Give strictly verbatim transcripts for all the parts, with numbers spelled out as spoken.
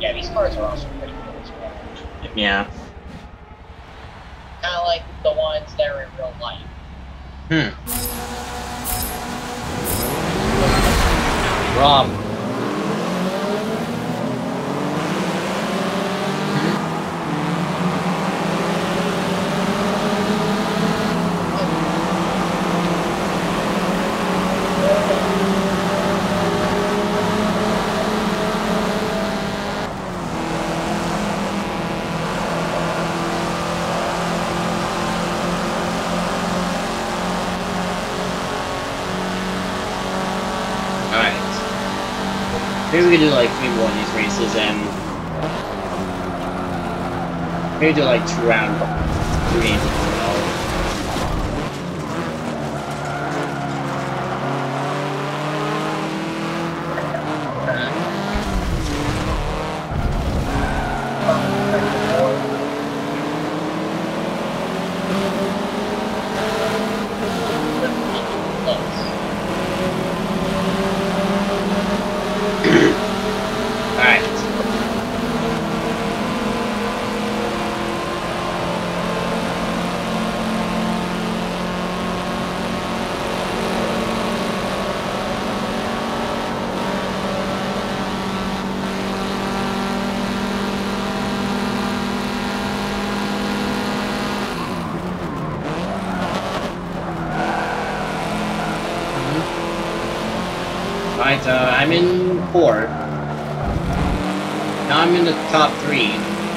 Yeah, these cars are also pretty cool as well. Yeah. Kind of like the ones that are in real life. Hmm. Rob. Maybe we could do like maybe one of these races and maybe do like two round two games as well. Right, uh, I'm in fourth. Now I'm in the top three.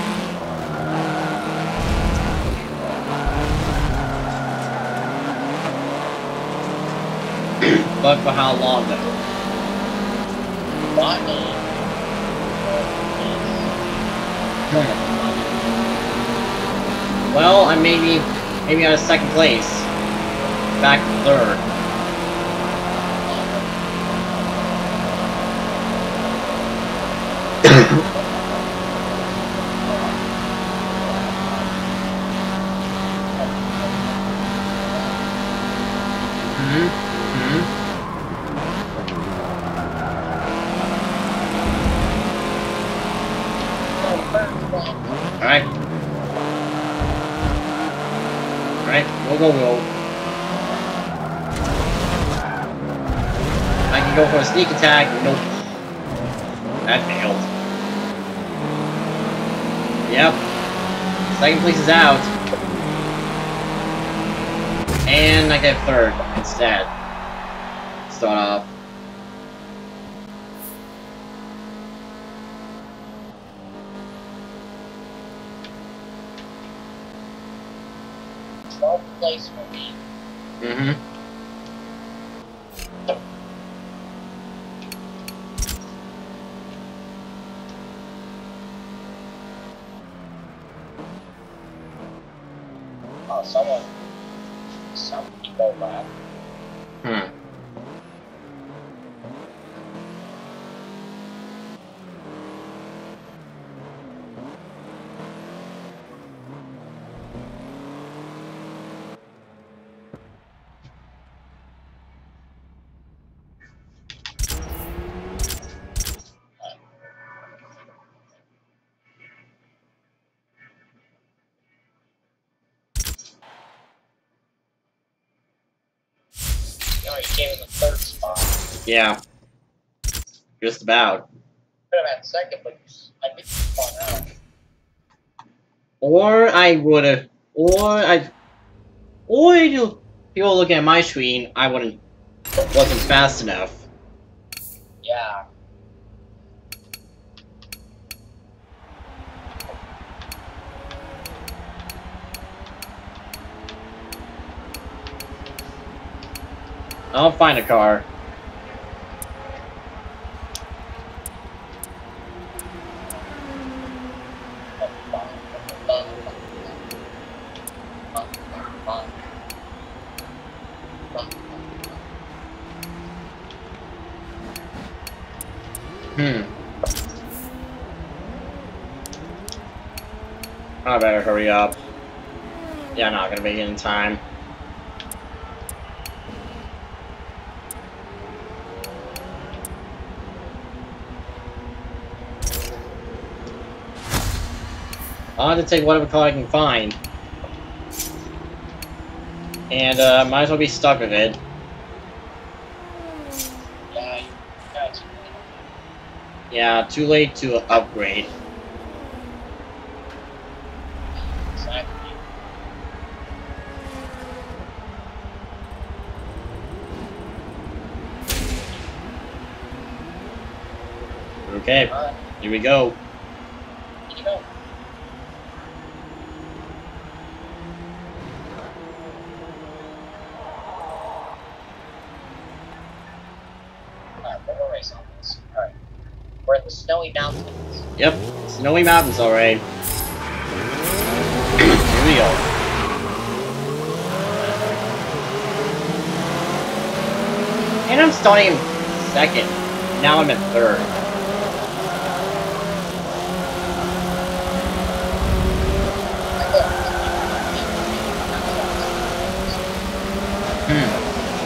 But for how long, though? Well, I'm maybe, maybe out of second place. Back to third. Alright. Alright, we'll go, we'll. I can go for a sneak attack. Nope. That failed. Yep. Second place is out. And I get third instead. Start off. twelfth place for me. Mm-hmm. Oh, someone... Some people left. Hmm. You know, you came in the third spot. Yeah. Just about. Could have had second, but I think you spun out. Or I would have, or I, or you, people looking at my screen, I wouldn't, wasn't fast enough. Yeah. I'll find a car. Hmm. I better hurry up. Yeah, I'm not gonna make it in time. I'll have to take whatever car I can find. And, uh, might as well be stuck with it. Yeah, you guys. Yeah, too late to upgrade. Exactly. Okay, Alright, here we go. here you go. Alright, we're gonna race on this. Alright. We're in the snowy mountains. Yep, snowy mountains, alright. Here we go. And I'm starting second. Now I'm at third. Hmm.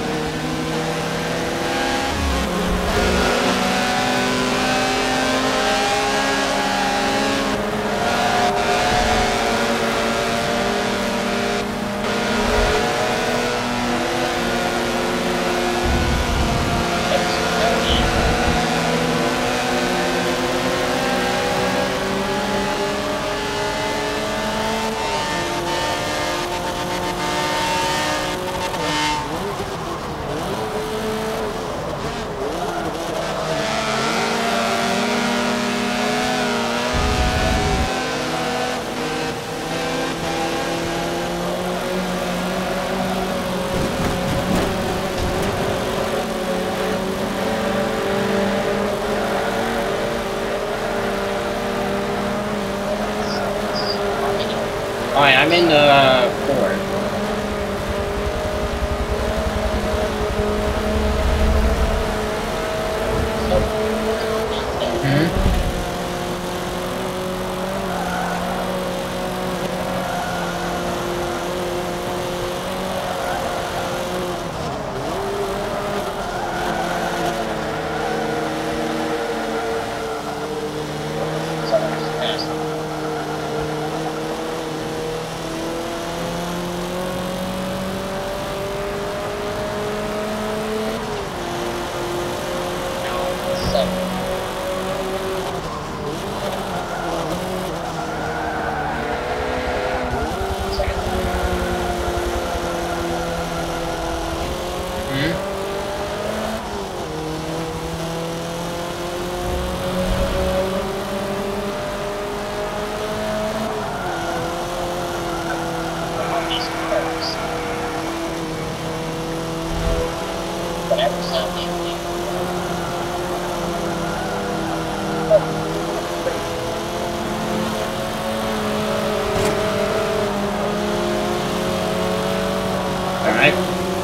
Alright, I'm in uh, fourth. Hmm? Whatever sound they make. Alright.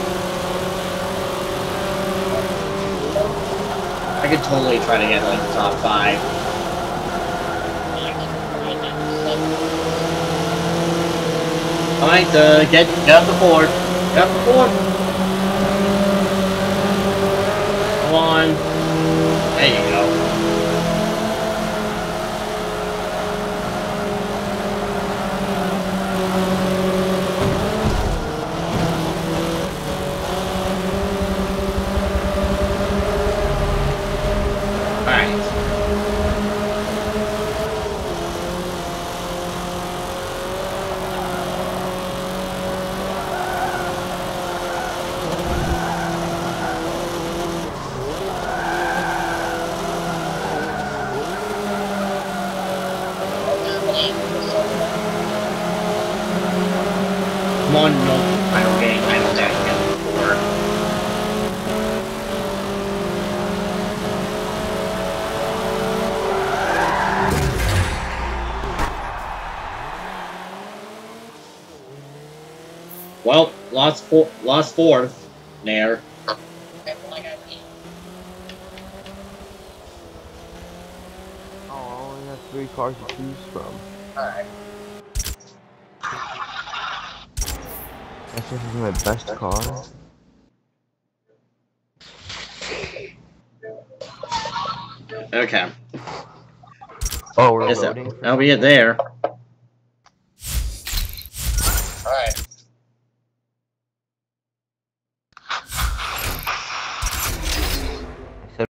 I could totally try to get like the top five. Alright, uh, get, get up the board. Get up the board. Come on. There you go. Alright. Come on, no final game. I know that again before. Well, lost four, lost fourth there. Oh, I only have three cars to choose from. Alright. That's just my best car. Okay. Oh, we're Yes, loading. that'll be it there.